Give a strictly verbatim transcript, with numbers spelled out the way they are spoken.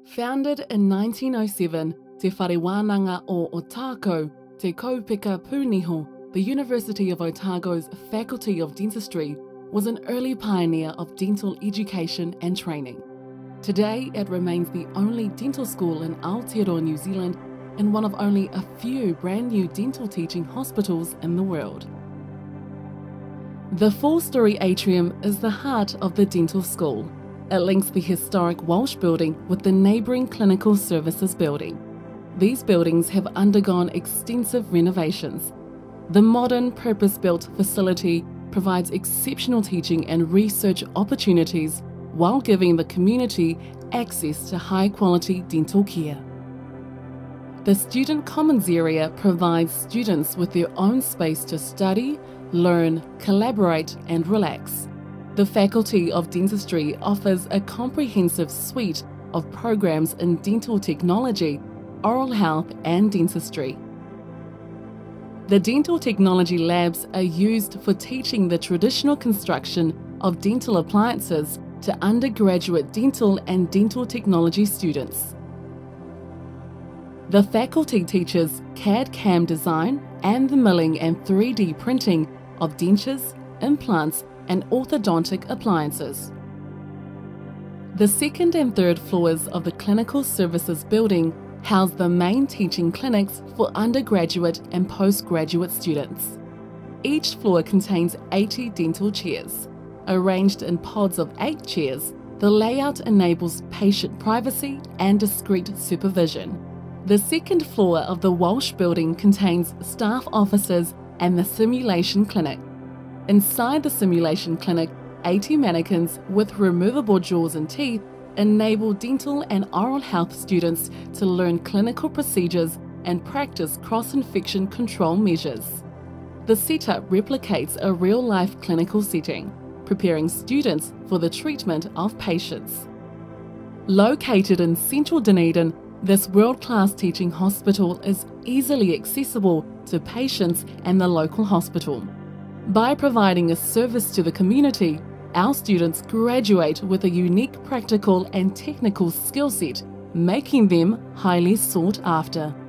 Founded in nineteen oh seven, Te Wharewānanga o Otago, Te Kaupeka Pūniho, the University of Otago's Faculty of Dentistry was an early pioneer of dental education and training. Today, it remains the only dental school in Aotearoa, New Zealand, and one of only a few brand new dental teaching hospitals in the world. The four-storey atrium is the heart of the dental school. It links the historic Walsh building with the neighbouring Clinical Services building. These buildings have undergone extensive renovations. The modern, purpose-built facility provides exceptional teaching and research opportunities while giving the community access to high-quality dental care. The Student Commons area provides students with their own space to study, learn, collaborate and relax. The Faculty of Dentistry offers a comprehensive suite of programs in dental technology, oral health and dentistry. The dental technology labs are used for teaching the traditional construction of dental appliances to undergraduate dental and dental technology students. The faculty teaches C A D C A M design and the milling and three D printing of dentures, implants and orthodontic appliances. The second and third floors of the Clinical Services building house the main teaching clinics for undergraduate and postgraduate students. Each floor contains eighty dental chairs. Arranged in pods of eight chairs, the layout enables patient privacy and discreet supervision. The second floor of the Walsh building contains staff offices and the simulation clinic. Inside the simulation clinic, eighty mannequins with removable jaws and teeth enable dental and oral health students to learn clinical procedures and practice cross-infection control measures. The setup replicates a real-life clinical setting, preparing students for the treatment of patients. Located in central Dunedin, this world-class teaching hospital is easily accessible to patients and the local hospital. By providing a service to the community, our students graduate with a unique practical and technical skill set, making them highly sought after.